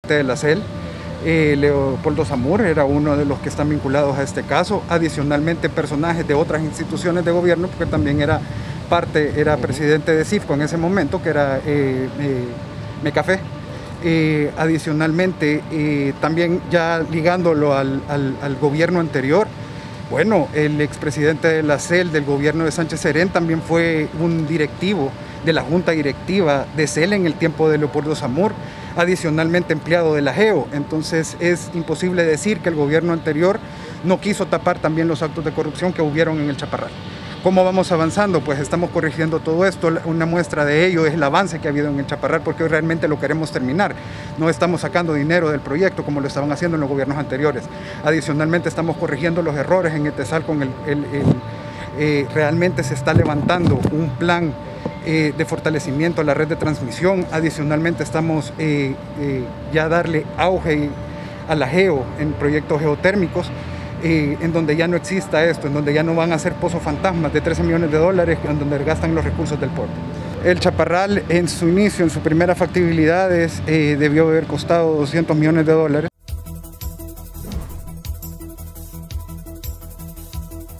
de la CEL. Leopoldo Zamur era uno de los que están vinculados a este caso, adicionalmente personajes de otras instituciones de gobierno, porque también era presidente de CIFCO en ese momento, que era Mecafé. Adicionalmente, también ya ligándolo al gobierno anterior, bueno, el expresidente de la CEL del gobierno de Sánchez Serén también fue un directivo de la junta directiva de CEL en el tiempo de Leopoldo Zamur, adicionalmente empleado de la GEO. Entonces es imposible decir que el gobierno anterior no quiso tapar también los actos de corrupción que hubieron en el Chaparral. ¿Cómo vamos avanzando? Pues estamos corrigiendo todo esto. Una muestra de ello es el avance que ha habido en el Chaparral, porque hoy realmente lo queremos terminar. No estamos sacando dinero del proyecto como lo estaban haciendo en los gobiernos anteriores. Adicionalmente estamos corrigiendo los errores en Etesal con realmente se está levantando un plan de fortalecimiento a la red de transmisión. Adicionalmente estamos ya darle auge a la GEO en proyectos geotérmicos, en donde ya no exista esto, en donde ya no van a ser pozos fantasmas de 13 millones de dólares, en donde gastan los recursos del pueblo. El Chaparral en su inicio, en su primera factibilidad, debió haber costado 200 millones de dólares.